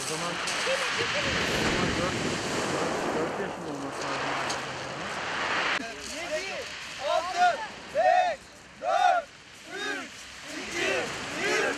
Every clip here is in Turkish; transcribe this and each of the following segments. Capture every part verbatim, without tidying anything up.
zaman dört yaşında olması lazım. yedi, altı, beş, dört, üç, iki, bir.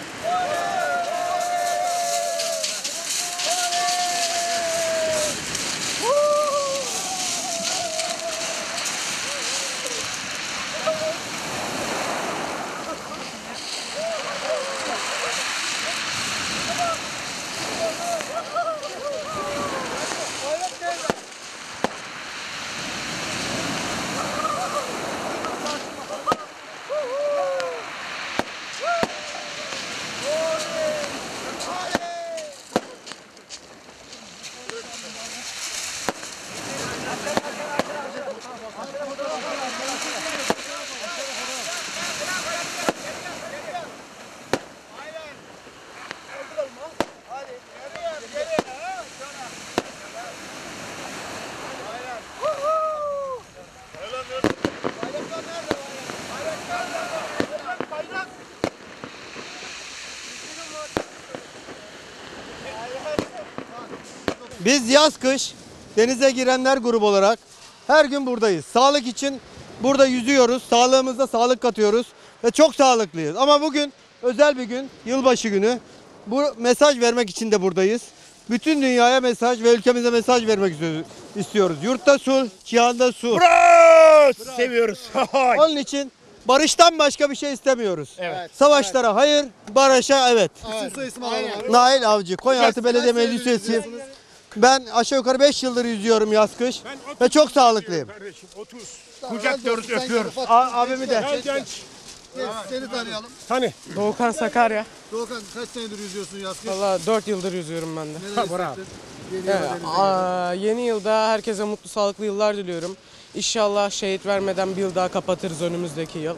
Biz yaz kış denize girenler grubu olarak her gün buradayız. Sağlık için burada yüzüyoruz. Sağlığımıza sağlık katıyoruz ve çok sağlıklıyız. Ama bugün özel bir gün, yılbaşı günü. Bu mesaj vermek için de buradayız. Bütün dünyaya mesaj ve ülkemize mesaj vermek istiyoruz. Yurtta sul, cihanda su. Bravo! Seviyoruz. Onun için barıştan başka bir şey istemiyoruz. Evet. Savaşlara hayır, barışa evet. İsim soyisim alalım abi. Nail Avcı, Konyaaltı Belediye Meclis Üyesi. Ben aşağı yukarı beş yıldır yüzüyorum yaz kış ve çok sağlıklıyım. Kardeşim otuz. Kucaklıyoruz, öpüyoruz. A- abimi de. Gel genç. Geç, seni tanıyalım. Hani? Doğukan Sakarya. Doğukan kaç senedir yüzüyorsun yaz kış? Valla dört yıldır yüzüyorum ben de. Neler hissettin? Yeni Evet, yıla denize aa, yeni yılda herkese mutlu sağlıklı yıllar diliyorum. İnşallah şehit vermeden bir yıl daha kapatırız önümüzdeki yıl.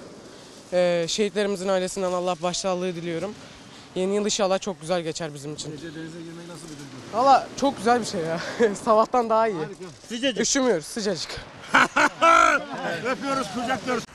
Ee, şehitlerimizin ailesinden Allah başsağlığı diliyorum. Yeni yıl inşallah çok güzel geçer bizim için. Gece denize girmek nasıl bir duygu? Valla çok güzel bir şey ya. Sabahtan daha iyi. Harika. Sıcacık. Üşümüyoruz, sıcacık. Öpüyoruz, kucaklıyoruz.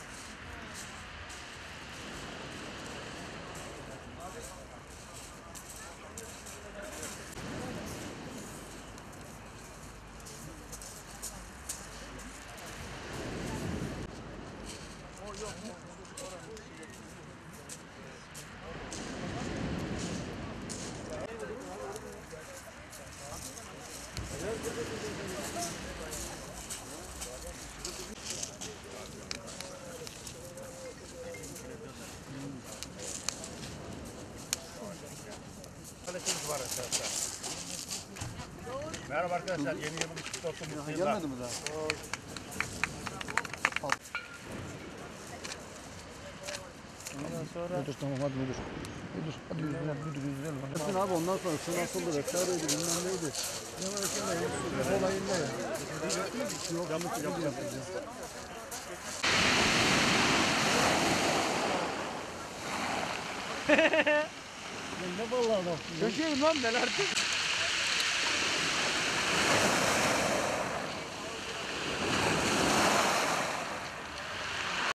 Merhaba arkadaşlar, yeni yılın kutlu olsun. Mutlu yıllar. Gelmedi mi daha? Dur tamam hadi müdür. Müdür hadi yüzüne müdür yüzüne. Yapın abi ondan sonra şu nasıldı vesaireydi bilmem neydi. Ne var şimdi ya? Olayın ne ya? Yok yanlış yapacağız. Ne vallahi adam. Köşeyim lan ben artık.